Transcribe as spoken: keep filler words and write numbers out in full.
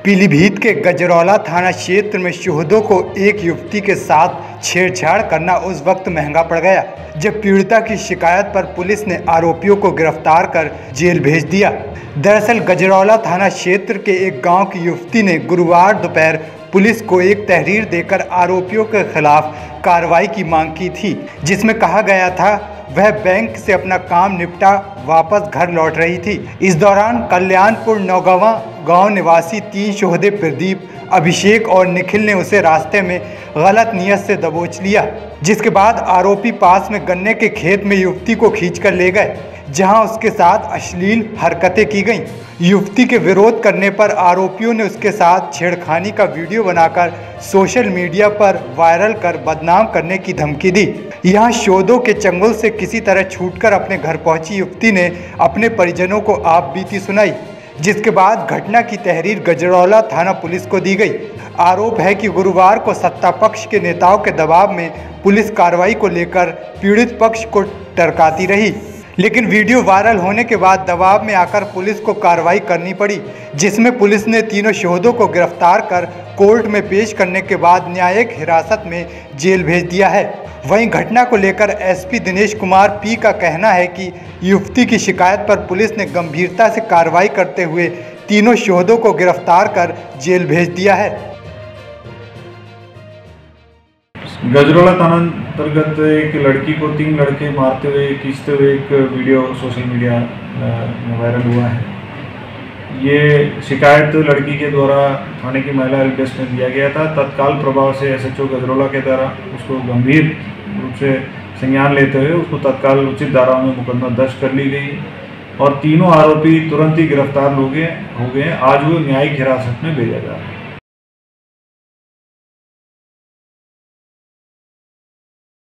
पीलीभीत के गजरौला थाना क्षेत्र में शोहदों को एक युवती के साथ छेड़छाड़ करना उस वक्त महंगा पड़ गया जब पीड़िता की शिकायत पर पुलिस ने आरोपियों को गिरफ्तार कर जेल भेज दिया। दरअसल गजरौला थाना क्षेत्र के एक गांव की युवती ने गुरुवार दोपहर पुलिस को एक तहरीर देकर आरोपियों के खिलाफ कार्रवाई की मांग की थी, जिसमें कहा गया था वह बैंक से अपना काम निपटा वापस घर लौट रही थी। इस दौरान कल्याणपुर नौगावा गांव निवासी तीन शोहदे प्रदीप, अभिषेक और निखिल ने उसे रास्ते में गलत नियत से दबोच लिया, जिसके बाद आरोपी पास में गन्ने के खेत में युवती को खींचकर ले गए, जहां उसके साथ अश्लील हरकतें की गईं। युवती के विरोध करने पर आरोपियों ने उसके साथ छेड़खानी का वीडियो बनाकर सोशल मीडिया पर वायरल कर बदनाम करने की धमकी दी। यहां शोधों के चंगुल से किसी तरह छूटकर अपने घर पहुंची युवती ने अपने परिजनों को आप बीती सुनाई, जिसके बाद घटना की तहरीर गजरौला थाना पुलिस को दी गई। आरोप है कि गुरुवार को सत्ता पक्ष के नेताओं के दबाव में पुलिस कार्रवाई को लेकर पीड़ित पक्ष को टरकाती रही, लेकिन वीडियो वायरल होने के बाद दबाव में आकर पुलिस को कार्रवाई करनी पड़ी, जिसमें पुलिस ने तीनों शोहदों को गिरफ्तार कर कोर्ट में पेश करने के बाद न्यायिक हिरासत में जेल भेज दिया है। वहीं घटना को लेकर एसपी दिनेश कुमार पी का कहना है कि युवती की शिकायत पर पुलिस ने गंभीरता से कार्रवाई करते हुए तीनों शोहदों को गिरफ्तार कर जेल भेज दिया है। गजरौला थाना अंतर्गत एक लड़की को तीन लड़के मारते हुए खींचते हुए एक वीडियो सोशल मीडिया में वायरल हुआ है। ये शिकायत लड़की के द्वारा थाने की महिला हेल्प डेस्क में दिया गया था। तत्काल प्रभाव से एसएचओ गजरौला के द्वारा उसको गंभीर रूप से संज्ञान लेते हुए उसको तत्काल उचित धाराओं में मुकदमा दर्ज कर ली गई और तीनों आरोपी तुरंत ही गिरफ्तार हो गए हो गए आज वो न्यायिक हिरासत में भेजा जा रहा है।